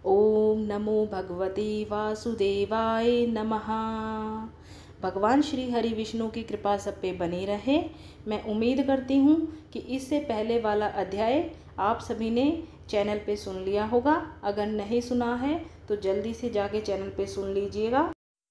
ओम नमो भगवते वासुदेवाय नमः। भगवान श्री हरि विष्णु की कृपा सब पे बनी रहे। मैं उम्मीद करती हूँ कि इससे पहले वाला अध्याय आप सभी ने चैनल पे सुन लिया होगा। अगर नहीं सुना है तो जल्दी से जाके चैनल पे सुन लीजिएगा।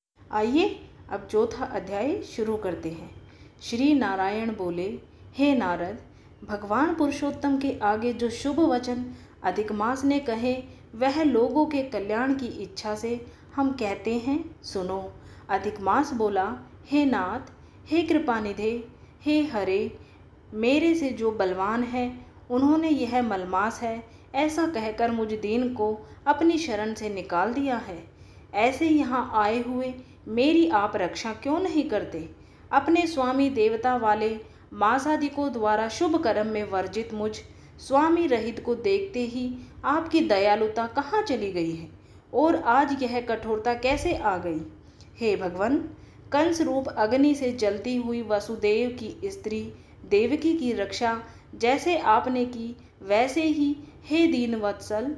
आइए अब चौथा अध्याय शुरू करते हैं। श्री नारायण बोले, हे नारद, भगवान पुरुषोत्तम के आगे जो शुभ वचन अधिक मास ने कहे वह लोगों के कल्याण की इच्छा से हम कहते हैं, सुनो। अधिक मास बोला, हे नाथ, हे कृपानिधे, हे हरे, मेरे से जो बलवान है उन्होंने यह मलमास है ऐसा कहकर मुझ दीन को अपनी शरण से निकाल दिया है। ऐसे यहाँ आए हुए मेरी आप रक्षा क्यों नहीं करते? अपने स्वामी देवता वाले मासादिकों द्वारा शुभ कर्म में वर्जित मुझ स्वामी रहित को देखते ही आपकी दयालुता कहाँ चली गई है और आज यह कठोरता कैसे आ गई? हे भगवान, कंस रूप अग्नि से जलती हुई वसुदेव की स्त्री देवकी की रक्षा जैसे आपने की वैसे ही हे दीनवत्सल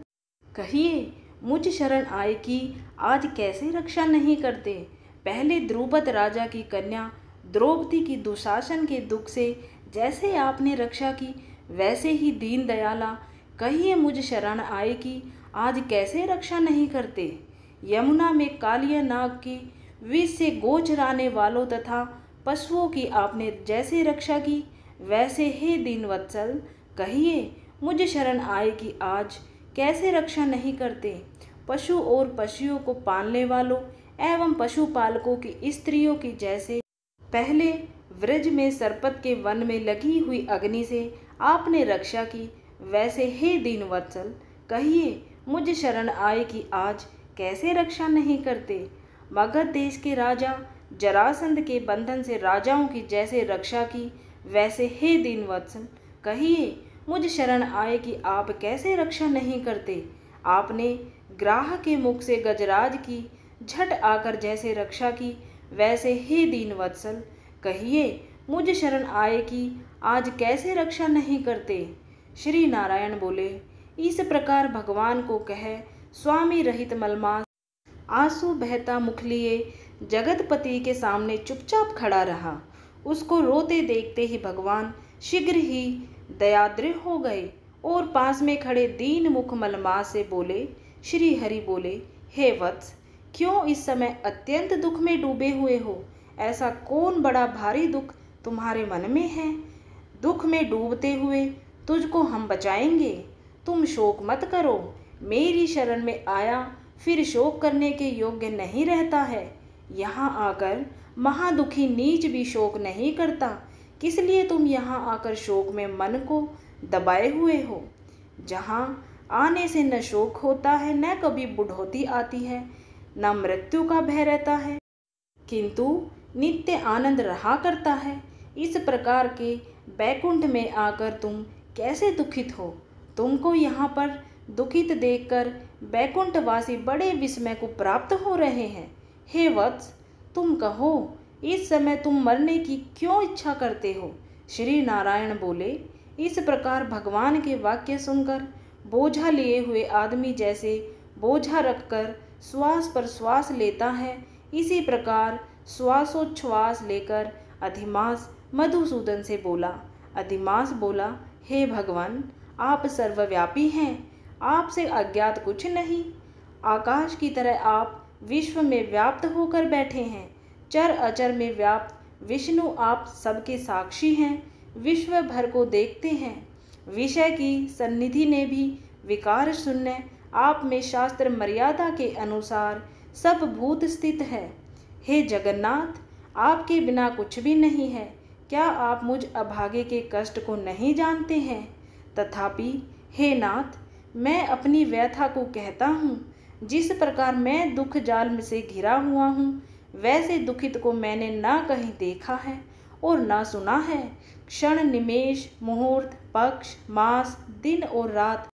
कहिए मुझ शरण आए कि आज कैसे रक्षा नहीं करते? पहले द्रुपद राजा की कन्या द्रौपदी की दुशासन के दुख से जैसे आपने रक्षा की वैसे ही दीन दयाला कहिए मुझ शरण आए कि आज कैसे रक्षा नहीं करते? यमुना में कालिया नाग की विष से गोचराने वालों तथा पशुओं की आपने जैसे रक्षा की वैसे हे दीनवत्सल कहिए मुझ शरण आए कि आज कैसे रक्षा नहीं करते? पशु और पशुओं को पालने वालों एवं पशुपालकों की स्त्रियों की जैसे पहले व्रज में सरपत के वन में लगी हुई अग्नि से आपने रक्षा की वैसे हे दीनवत्सल कहिए मुझ शरण आए कि आज कैसे रक्षा नहीं करते? मगध देश के राजा जरासंध के बंधन से राजाओं की जैसे रक्षा की वैसे हे दीनवत्सल कहिए मुझ शरण आए कि आप कैसे रक्षा नहीं करते? आपने ग्राह के मुख से गजराज की झट आकर जैसे रक्षा की वैसे हे दीनवत्सल कहिए मुझ शरण आए कि आज कैसे रक्षा नहीं करते? श्री नारायण बोले, इस प्रकार भगवान को कह स्वामी रहित मलमास आंसू बहता मुख लिए जगतपति के सामने चुपचाप खड़ा रहा। उसको रोते देखते ही भगवान शीघ्र ही दयाद्र हो गए और पास में खड़े दीन मुख मलमास से बोले, श्री हरि बोले, हे वत्स, क्यों इस समय अत्यंत दुख में डूबे हुए हो? ऐसा कौन बड़ा भारी दुख तुम्हारे मन में है? दुख में डूबते हुए तुझको हम बचाएंगे। तुम शोक मत करो। मेरी शरण में आया फिर शोक करने के योग्य नहीं रहता है। यहाँ आकर महादुखी नीच भी शोक नहीं करता। किस लिए तुम यहाँ आकर शोक में मन को दबाए हुए हो? जहाँ आने से न शोक होता है, न कभी बुढ़ौती आती है, न मृत्यु का भय रहता है, किंतु नित्य आनंद रहा करता है। इस प्रकार के बैकुंठ में आकर तुम कैसे दुखित हो? तुमको यहाँ पर दुखित देखकर बैकुंठवासी बड़े विस्मय को प्राप्त हो रहे हैं। हे वत्स, तुम कहो, इस समय तुम मरने की क्यों इच्छा करते हो? श्री नारायण बोले, इस प्रकार भगवान के वाक्य सुनकर बोझा लिए हुए आदमी जैसे बोझा रखकर श्वास पर श्वास लेता है, इसी प्रकार श्वासोच्छ्वास लेकर अधिमास मधुसूदन से बोला। अधिमास बोला, हे भगवान, आप सर्वव्यापी हैं, आपसे अज्ञात कुछ नहीं। आकाश की तरह आप विश्व में व्याप्त होकर बैठे हैं। चर अचर में व्याप्त विष्णु आप सबके साक्षी हैं, विश्व भर को देखते हैं। विषय की सन्निधि ने भी विकार शून्य आप में शास्त्र मर्यादा के अनुसार सब भूत स्थित है। हे जगन्नाथ, आपके बिना कुछ भी नहीं है। क्या आप मुझ अभागे के कष्ट को नहीं जानते हैं? तथापि हे नाथ, मैं अपनी व्यथा को कहता हूँ। जिस प्रकार मैं दुख जाल में से घिरा हुआ हूँ वैसे दुखित को मैंने ना कहीं देखा है और ना सुना है। क्षण निमेष मुहूर्त पक्ष मास दिन और रात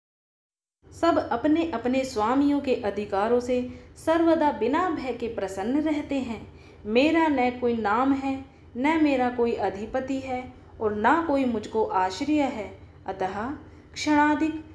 सब अपने अपने स्वामियों के अधिकारों से सर्वदा बिना भय के प्रसन्न रहते हैं। मेरा न कोई नाम है, न मेरा कोई अधिपति है और ना कोई मुझको आश्रय है। अतः क्षणाधिक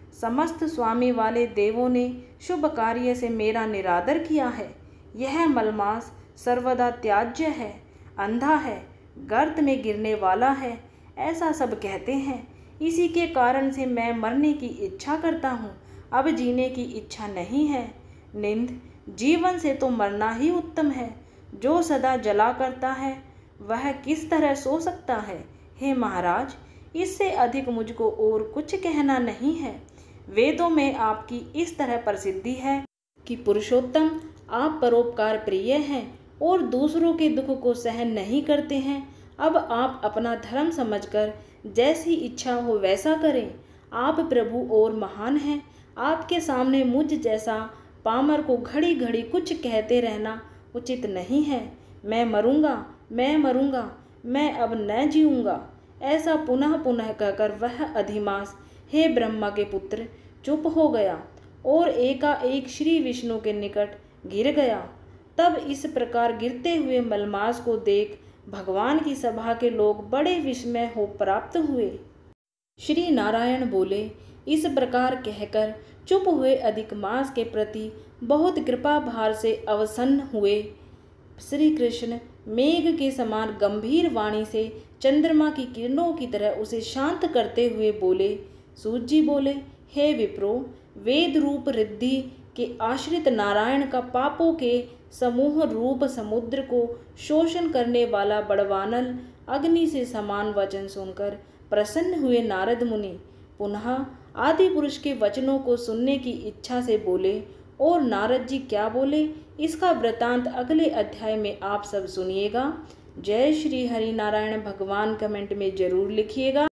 समस्त स्वामी वाले देवों ने शुभ कार्य से मेरा निरादर किया है। यह मलमास सर्वदा त्याज्य है, अंधा है, गर्त में गिरने वाला है, ऐसा सब कहते हैं। इसी के कारण से मैं मरने की इच्छा करता हूँ, अब जीने की इच्छा नहीं है। निंद, जीवन से तो मरना ही उत्तम है। जो सदा जला करता है वह किस तरह सो सकता है। हे महाराज, इससे अधिक मुझको और कुछ कहना नहीं है। वेदों में आपकी इस तरह प्रसिद्धि है कि पुरुषोत्तम, आप परोपकार प्रिय हैं और दूसरों के दुख को सहन नहीं करते हैं। अब आप अपना धर्म समझकर जैसी इच्छा हो वैसा करें। आप प्रभु और महान हैं। आपके सामने मुझ जैसा पामर को घड़ी घड़ी कुछ कहते रहना उचित नहीं है। मैं मरूंगा, मैं मरूंगा, मैं अब न जीऊँगा, ऐसा पुनः पुनः कहकर वह अधिमास, हे ब्रह्मा के पुत्र, चुप हो गया और एकाएक श्री विष्णु के निकट गिर गया। तब इस प्रकार गिरते हुए मलमास को देख भगवान की सभा के लोग बड़े विस्मय हो प्राप्त हुए। श्री नारायण बोले, इस प्रकार कहकर चुप हुए अधिमास के प्रति बहुत कृपा भार से अवसन्न हुए श्री कृष्ण मेघ के समान गंभीर वाणी से चंद्रमा की किरणों की तरह उसे शांत करते हुए बोले। सूत जी बोले, हे विप्रो, वेद रूप रिद्धि के आश्रित नारायण का पापों के समूह रूप समुद्र को शोषण करने वाला बड़वानल अग्नि से समान वचन सुनकर प्रसन्न हुए नारद मुनि पुनः आदि पुरुष के वचनों को सुनने की इच्छा से बोले। और नारद जी क्या बोले, इसका वृतांत अगले अध्याय में आप सब सुनिएगा। जय श्री हरि नारायण भगवान कमेंट में जरूर लिखिएगा।